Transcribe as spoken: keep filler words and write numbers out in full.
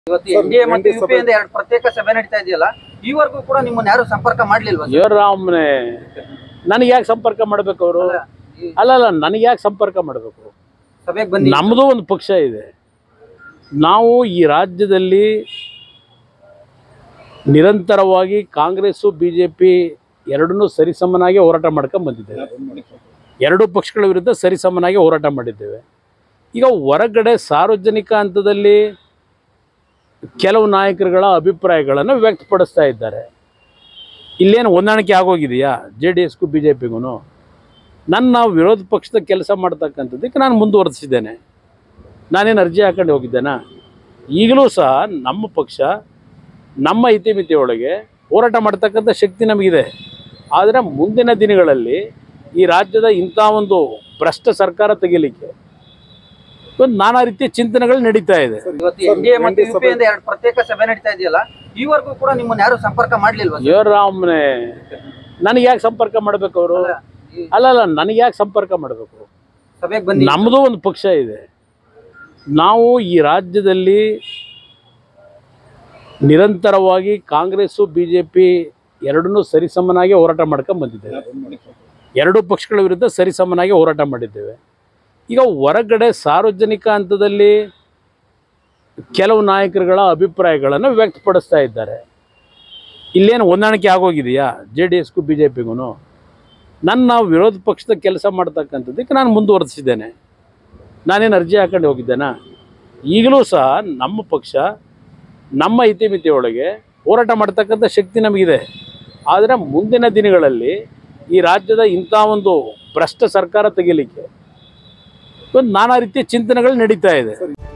ಇವತ್ತು ಎನ್ಡಿಎ ಮತ್ತು ಯುಪಿಯಿಂದ ಎರಡು ಪ್ರತ್ಯೇಕ ಸಭೆ ನಡೀತಾ ಇದೆಯಲ್ಲ, ಈವರೆಗೂ ಕೂಡ ನಿಮ್ಮನ್ನ ಯಾರು ಸಂಪರ್ಕ ಮಾಡ್ಲಿಲ್ವಾ? ಶಿವರಾಮನೆ ನನಗೆ ಯಾಕೆ ಸಂಪರ್ಕ ಮಾಡಬೇಕು ಅವರು? ಅಲ್ಲ ಅಲ್ಲ ನನಗೆ ಯಾಕೆ ಸಂಪರ್ಕ ಮಾಡಬೇಕು? ಸಭೆಗೆ ಬನ್ನಿ. ನಮ್ಮದು ಒಂದು ಪಕ್ಷ ಇದೆ. ನಾವು ಈ ರಾಜ್ಯದಲ್ಲಿ ನಿರಂತರವಾಗಿ ಕಾಂಗ್ರೆಸ್ಸು ಬಿ ಜೆ ಪಿ ಎರಡನ್ನೂ ಸರಿಸಮನಾಗಿ ಹೋರಾಟ ಮಾಡ್ಕೊಂಡು ಬಂದಿದ್ದೇವೆ. ಎರಡೂ ಪಕ್ಷಗಳ ವಿರುದ್ಧ ಸರಿಸಮನಾಗಿ ಹೋರಾಟ ಮಾಡಿದ್ದೇವೆ. ಈಗ ಹೊರಗಡೆ ಸಾರ್ವಜನಿಕ ಹಂತದಲ್ಲಿ ಕೆಲವು ನಾಯಕರುಗಳ ಅಭಿಪ್ರಾಯಗಳನ್ನು ವ್ಯಕ್ತಪಡಿಸ್ತಾ ಇದ್ದಾರೆ. ಇಲ್ಲೇನು ಹೊಂದಾಣಿಕೆ ಆಗೋಗಿದೆಯಾ ಜೆ ಡಿ ಎಸ್ಗೂ ಬಿ ಜೆ ಪಿಗೂ? ನನ್ನ ವಿರೋಧ ಪಕ್ಷದ ಕೆಲಸ ಮಾಡ್ತಕ್ಕಂಥದ್ದಕ್ಕೆ ನಾನು ಮುಂದುವರೆಸಿದ್ದೇನೆ. ನಾನೇನು ಅರ್ಜಿ ಹಾಕೊಂಡು ಹೋಗಿದ್ದೇನಾ? ಈಗಲೂ ಸಹ ನಮ್ಮ ಪಕ್ಷ ನಮ್ಮ ಇತಿಮಿತಿಯೊಳಗೆ ಹೋರಾಟ ಮಾಡ್ತಕ್ಕಂಥ ಶಕ್ತಿ ನಮಗಿದೆ. ಆದರೆ ಮುಂದಿನ ದಿನಗಳಲ್ಲಿ ಈ ರಾಜ್ಯದ ಇಂಥ ಒಂದು ಭ್ರಷ್ಟ ಸರ್ಕಾರ ತೆಗಿಲಿಕ್ಕೆ ಒಂದು ನಾನಾ ರೀತಿಯ ಚಿಂತನೆಗಳು ನಡೀತಾ ಇದೆ. ಇವತ್ತು ಎನ್ಡಿಎ ಮತ್ತು ಯುಪಿಯಿಂದ ಎರಡು ಪ್ರತ್ಯೇಕ ಸಭೆ ನಡೀತಾ ಇದೆಯಲ್ಲ, ಈವರೆಗೂ ಕೂಡ ನಿಮ್ಮನ್ನ ಯಾರು ಸಂಪರ್ಕ ಮಾಡ್ಲಿಲ್ವಾ? ಶಿವರಾಮನೆ ನನಗೆ ಯಾಕೆ ಸಂಪರ್ಕ ಮಾಡಬೇಕು ಅವರು? ಅಲ್ಲ ಅಲ್ಲ ನನಗೆ ಯಾಕೆ ಸಂಪರ್ಕ ಮಾಡಬೇಕು? ಸಭೆಗೆ ಬನ್ನಿ. ನಮ್ಮದು ಒಂದು ಪಕ್ಷ ಇದೆ. ನಾವು ಈ ರಾಜ್ಯದಲ್ಲಿ ನಿರಂತರವಾಗಿ ಕಾಂಗ್ರೆಸ್ಸು ಬಿ ಜೆ ಪಿ ಎರಡನ್ನೂ ಸರಿಸಮನಾಗಿ ಹೋರಾಟ ಮಾಡ್ಕೊಂಡು ಬಂದಿದ್ದೇವೆ. ಎರಡೂ ಪಕ್ಷಗಳ ವಿರುದ್ಧ ಸರಿಸಮನಾಗಿ ಹೋರಾಟ ಮಾಡಿದ್ದೇವೆ. ಈಗ ಹೊರಗಡೆ ಸಾರ್ವಜನಿಕ ಹಂತದಲ್ಲಿ ಕೆಲವು ನಾಯಕರುಗಳ ಅಭಿಪ್ರಾಯಗಳನ್ನು ವ್ಯಕ್ತಪಡಿಸ್ತಾ ಇದ್ದಾರೆ. ಇಲ್ಲೇನು ಹೊಂದಾಣಿಕೆ ಆಗೋಗಿದೆಯಾ ಜೆ ಡಿ ಎಸ್ಗೂ ಬಿ ಜೆ ಪಿಗೂ? ನನ್ನ ವಿರೋಧ ಪಕ್ಷದ ಕೆಲಸ ಮಾಡ್ತಕ್ಕಂಥದ್ದಕ್ಕೆ ನಾನು ಮುಂದುವರೆಸಿದ್ದೇನೆ. ನಾನೇನು ಅರ್ಜಿ ಹಾಕೊಂಡು ಹೋಗಿದ್ದೇನಾ? ಈಗಲೂ ಸಹ ನಮ್ಮ ಪಕ್ಷ ನಮ್ಮ ಇತಿಮಿತಿಯೊಳಗೆ ಹೋರಾಟ ಮಾಡ್ತಕ್ಕಂಥ ಶಕ್ತಿ ನಮಗಿದೆ. ಆದರೆ ಮುಂದಿನ ದಿನಗಳಲ್ಲಿ ಈ ರಾಜ್ಯದ ಇಂಥ ಒಂದು ಭ್ರಷ್ಟ ಸರ್ಕಾರ ತೆಗಿಲಿಕ್ಕೆ ಒಂದು ನಾನಾ ರೀತಿಯ ಚಿಂತನೆಗಳು ನಡೀತಾ ಇದೆ.